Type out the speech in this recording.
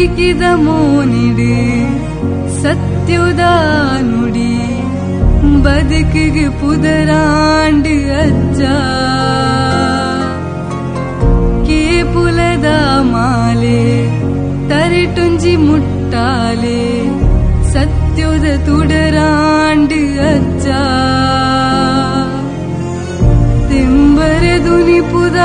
ಬದುಕಿದ ಮೋನಿಡು ಸತ್ಯುದ ನುಡಿ ಬದುಕಿಗೆ ಪುದರಾಂಡು ಅಜ್ಜ ಕೇಪುಲದ ಮಾಲೆ ತರಟುಂಜಿ ಮುಟ್ಟಾಲೆ ಸತ್ಯುದ ತುಡರಾಂಡು ಅಜ್ಜ ತಿಂಬರೆ ದುನಿಪುದ